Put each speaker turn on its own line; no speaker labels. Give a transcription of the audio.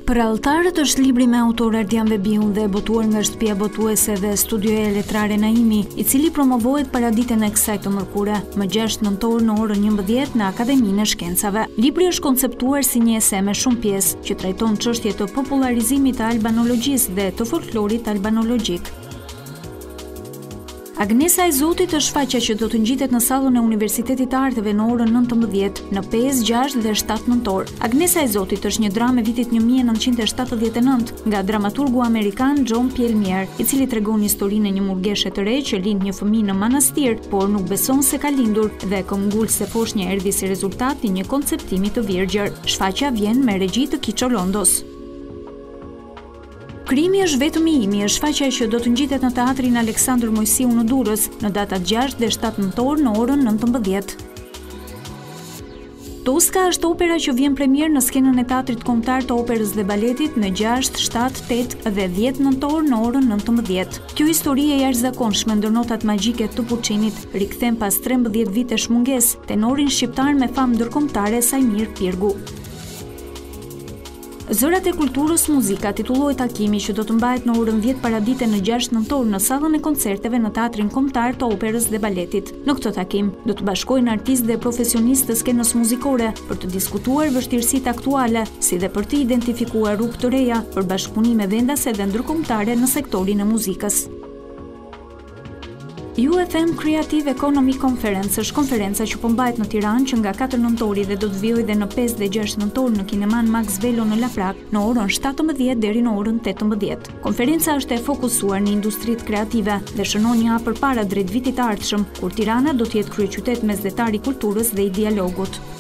Për Alltarët është libri me autor Ardian Vebiun dhe botuar nga shtëpia botuese dhe studioja letrare Naimi, i cili promovohet para ditën e kësaj të mërkure, më 6 nëntor në orën 11 në Akademinë e Shkencave. Libri është konceptuar si një ese me shumë pjesë që trajton çështje të popularizimit të albanologjisë dhe të folklorit albanologjik. Agnesa e Zotit është faqja që do të ngjitet në sallën e Universitetit të Arteve në orën 19 në 5, 6 dhe 7 nëntor. Agnesa e Zotit është një dramë e vitit 1979 nga dramaturgu amerikan John Pielmier, i cili tregon historinë e një murgeshe të re që lind një fëmijë në manastir, por nuk beson se ka lindur dhe këmbgulse foshnjë erdhi si rezultat i një konceptimi të virgjër. Shfaqja vjen me regji të Kiço Londos. Krimi është vetëm i imi është shfaqja që do të ngjitet në teatrin Aleksandër Mojsiu në Durrës në datat 6 dhe 7 nëntor në orën 19. Toska është opera që vjen premier në skenën e Teatrit Kombëtar të Operës dhe Baletit në 6, 7, 8 dhe 10 nëntor në orën 19. Kjo histori e jashtëzakonshme ndër notat magjike të Puccinit rikthen pas 13 vitesh mungesë tenorin shqiptar me famë ndërkombëtare Sajmir Pirgu. Zërat e kulturës muzika titullohet takimi që do të mbahet në orën 10 paradite në 6 nëntor në sallën e koncerteve në Teatrin Kombëtar të Operës dhe Baletit. Në këtë takim do të bashkojnë artistë dhe profesionistë të skenës muzikore për të diskutuar vështirësitë aktuale, si dhe për të identifikuar rrugë të reja për bashkëpunime vendase dhe ndërkombëtare në sektorin e muzikës. UFM Creative Economy Conference është konferenca që po mbahet në Tiranë që nga 4 nëntori dhe do të vijojë dhe në 5 dhe 6 nëntor në kineman Max Velo në Laprak në orën 17 deri në orën 18. Konferenca është e fokusuar në industritë kreative dhe shënon një hap përpara drejt vitit të ardhshëm, kur Tirana do të jetë kryeqytet mesdhetar i kulturës dhe i dialogut.